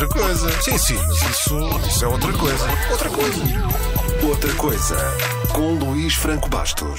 outra coisa. Sim, mas isso é outra coisa. Outra coisa. Outra coisa, com Luís Franco Bastos.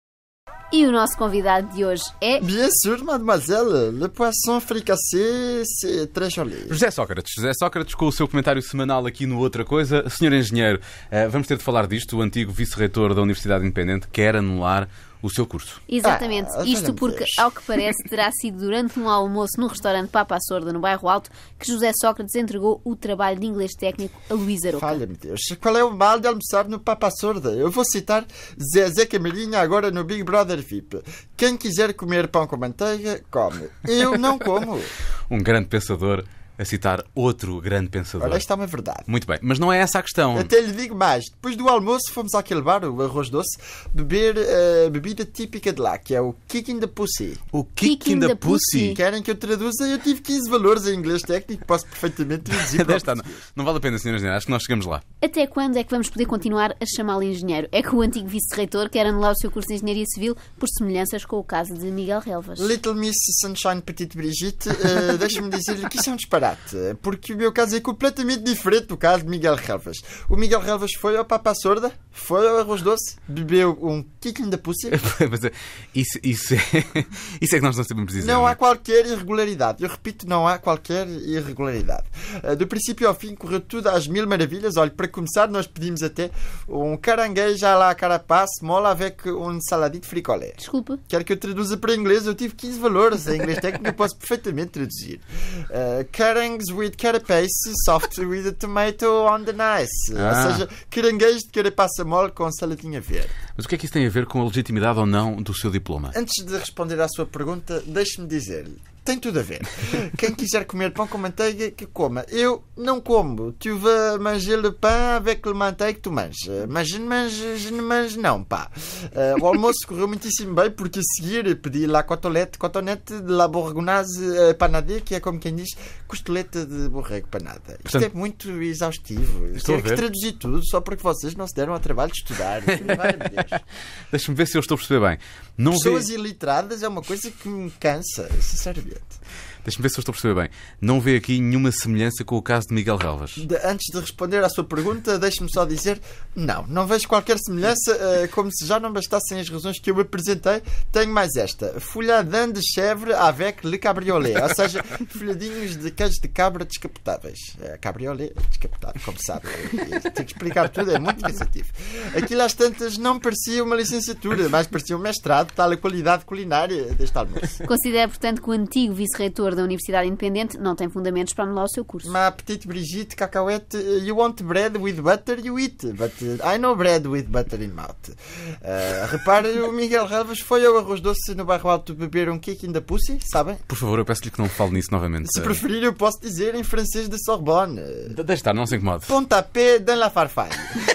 E o nosso convidado de hoje é... Bien sûr, mademoiselle. Le poisson fricassé, c'est très joli. José Sócrates, com o seu comentário semanal aqui no Outra Coisa. Senhor Engenheiro, vamos ter de falar disto. O antigo vice-reitor da Universidade Independente quer anular o seu curso. Exatamente. Isto porque, ao que parece, terá sido durante um almoço no restaurante Papa Sorda, no bairro Alto, que José Sócrates entregou o trabalho de inglês técnico a Luísa Aroca. Falha-me Deus. Qual é o mal de almoçar no Papa Sorda? Eu vou citar Zezé Camarinha agora no Big Brother VIP. Quem quiser comer pão com manteiga, come. Eu não como. Um grande pensador a citar outro grande pensador. Ora, isto é uma verdade. Muito bem, mas não é essa a questão. Até lhe digo mais. Depois do almoço fomos àquele bar, o Arroz Doce, beber a bebida típica de lá, que é o Kick in the Pussy. O Kick in the Pussy. Querem que eu traduza? Eu tive 15 valores em inglês técnico, posso perfeitamente traduzir. Não vale a pena, Sr. Engenheiro, acho que nós chegamos lá. Até quando é que vamos poder continuar a chamá-lo engenheiro? É que o antigo vice-reitor quer anular o seu curso de Engenharia Civil por semelhanças com o caso de Miguel Relvas. Little Miss Sunshine Petite Brigitte, deixa-me dizer-lhe que isso é um disparate, porque o meu caso é completamente diferente do caso de Miguel Relvas. O Miguel Relvas foi ao Papa Sorda, foi ao Arroz Doce, bebeu um Kick in the Pussy. Mas isso é que nós não sabemos dizer. Não há qualquer irregularidade. Eu repito, não há qualquer irregularidade. Do princípio ao fim correu tudo às mil maravilhas. Olha, para começar, nós pedimos até um caranguejo à la carapace mola avec um saladinho de fricolé. Desculpa. Quero que eu traduza para inglês. Eu tive 15 valores. Em inglês técnico eu posso perfeitamente traduzir. Carangues with carapace soft with a tomato on the nice. Ou seja, caranguejo de carapaça mole com saladinha verde. Mas o que é que isso tem a ver com a legitimidade ou não do seu diploma? Antes de responder à sua pergunta, deixe-me dizer-lhe. Tem tudo a ver. Quem quiser comer pão com manteiga, que coma. Eu não como. Tu vas manger le pain avec le manteiga que tu manges. Mas je ne mange não, pá. O almoço correu muitíssimo bem, porque a seguir pedi lá cotonete de la bourgognase panadée, que é como quem diz, costeleta de borrego panada. Isto é muito exaustivo. Tenho que traduzir tudo só porque vocês não se deram ao trabalho de estudar. Deixa-me ver se eu estou a perceber bem. Pessoas iliteradas é uma coisa que me cansa, sinceramente. Deixa-me ver se eu estou a perceber bem. Não vê aqui nenhuma semelhança com o caso de Miguel Relvas? Antes de responder à sua pergunta, deixe-me só dizer não vejo qualquer semelhança, como se já não bastassem as razões que eu apresentei. Tenho mais esta. Folhadin de chèvre avec le cabriolet, ou seja, folhadinhos de queijo de cabra descapotáveis. Cabriolet descapotável, como sabe. Tenho que explicar tudo, é muito cansativo. Aquilo às tantas não parecia uma licenciatura, mas parecia um mestrado, tal a qualidade culinária deste almoço. Considera, portanto, que o antigo vice-reitor da Universidade Independente não tem fundamentos para anular o seu curso. Ma petite Brigitte, cacahuete, you want bread with butter, you eat. But I know bread with butter in mouth. Repare, o Miguel Relvas foi ao Arroz Doce no bairro Alto beber um Kick in the Pussy, sabem? Por favor, eu peço-lhe que não fale nisso novamente. Se preferir, eu posso dizer em francês de Sorbonne. Deixe estar, não se incomode. Pontapé dans la farfalle.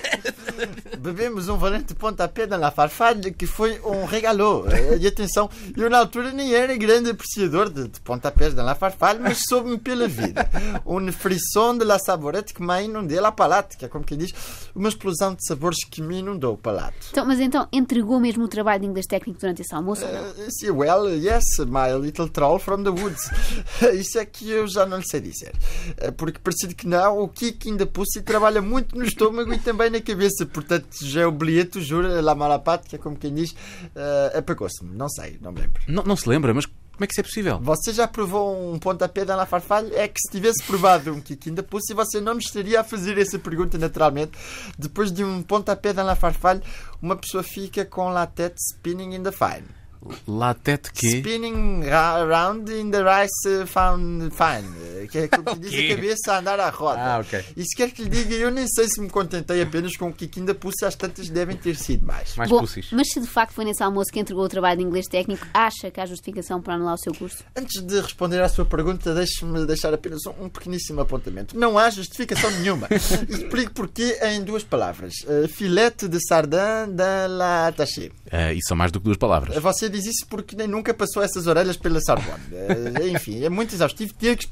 Bebemos um valente pontapé dans la farfalle que foi um regalo. E atenção, eu na altura nem era grande apreciador de pontapés dans la farfalle, mas soube-me pela vida. Um frisson de la saborette que me inundou a palato, que é como quem diz, uma explosão de sabores que me inundou o palato. Mas então entregou mesmo o trabalho de inglês técnico durante esse almoço? Well, yes, my little troll from the woods. Isso é que eu já não lhe sei dizer. Porque parecido que não, o Kick in the Pussy trabalha muito no estômago e também na cabeça. Portanto, já o bilhete, juro, la malapate, que é como quem diz, apagou-se-me. Não sei, não me lembro. Não se lembra, mas como é que isso é possível? Você já provou um pontapé dans la farfalle? É que se tivesse provado um Kick in the Pussy, você não me estaria a fazer essa pergunta naturalmente. Depois de um pontapé dans la farfalle, uma pessoa fica com la tête spinning in the fine. La tête que? Spinning around in the rice found fine. Que é como que diz a cabeça a andar à roda. Ok. Isso quer que lhe diga, eu nem sei se me contentei apenas com o Kick in the Pussy, às tantas devem ter sido mais. Bom, mas se de facto foi nesse almoço que entregou o trabalho de inglês técnico, acha que há justificação para anular o seu curso? Antes de responder à sua pergunta, deixe-me deixar apenas um pequeníssimo apontamento. Não há justificação nenhuma. E explico porquê em duas palavras. Filete de sardin dans la attachée. Isso são mais do que duas palavras. Você diz isso porque nem nunca passou essas orelhas pela Sorbonne. Enfim, é muito exaustivo ter que explicar tudo.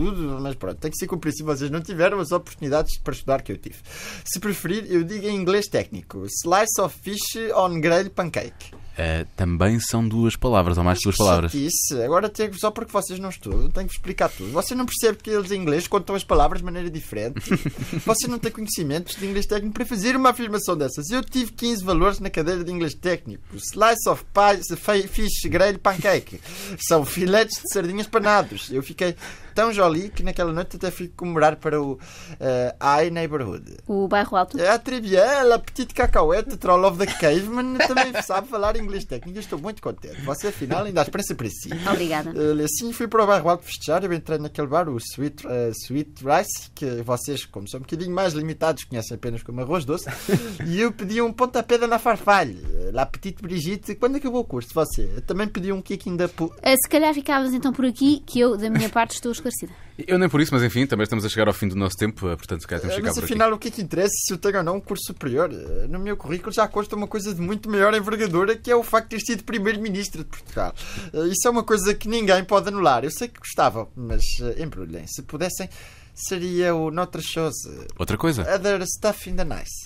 tudo, mas pronto, tem que ser compreensível. Vocês não tiveram as oportunidades para estudar que eu tive. Se preferir, eu digo em inglês técnico: slice of fish on grilled pancake. Também são duas palavras, ou mais de duas palavras. Isso, agora só porque vocês não estudam, tenho que explicar tudo. Você não percebe que eles em inglês contam as palavras de maneira diferente. Você não tem conhecimentos de inglês técnico para fazer uma afirmação dessas. Eu tive 15 valores na cadeira de inglês técnico. Slice of fish grilled pancake. São filetes de sardinhas panados. Eu fiquei tão jolly que naquela noite até fui comemorar para o High Neighborhood. O bairro alto. Très bien, la petite cacahuete, troll of the caveman, também sabe falar inglês técnico. Eu estou muito contente. Você, afinal, ainda há esperança para si. Obrigada. Assim, fui para o bairro alto festejar. Eu entrei naquele bar, o Sweet Rice, que vocês, como são um bocadinho mais limitados, conhecem apenas como arroz doce. E eu pedi um pontapé da na farfalha. La petite Brigitte. Quando acabou o curso, você? Eu também pedi um kicking da... Se calhar ficavas então por aqui, que eu, da minha parte, estou esclarecida. Eu nem por isso, mas enfim, também estamos a chegar ao fim do nosso tempo, portanto, se calhar temos que chegar mas por aqui. afinal, o que é que interessa se eu tenho ou não um curso superior? No meu currículo já consta uma coisa de muito maior envergadura, que é o facto de ter sido primeiro-ministro de Portugal. Isso é uma coisa que ninguém pode anular. Eu sei que gostavam, mas embrulhem. Se pudessem, seria o Notre Chose. Outra coisa? Other stuff in the nice.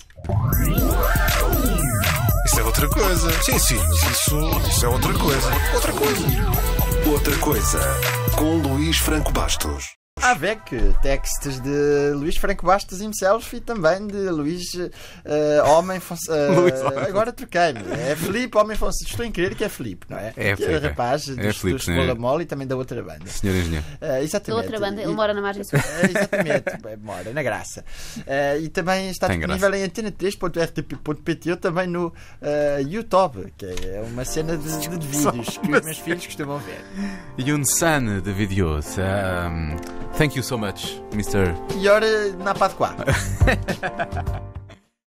Isso é outra coisa. Sim, mas isso é outra coisa. Outra coisa. Outra coisa, com Luís Franco Bastos. Avec, textos de Luís Franco Bastos himself e também de Luís Homem Fonseca. Agora troquei-me. É Filipe Homem Fonseca. Estou em crer que é Filipe, não é? É, que é rapaz dos Bola Mole e também da outra banda. Senhor Engenheiro. Exatamente. Da outra banda, ele mora na margem sul. Exatamente, mora na Graça. E também está disponível em antena3.rtp.pt ou também no YouTube, que é uma cena de vídeos que os meus filhos costumam ver. Yun-san de vídeos. Thank you so much, Mr. E ora, na pá de quá.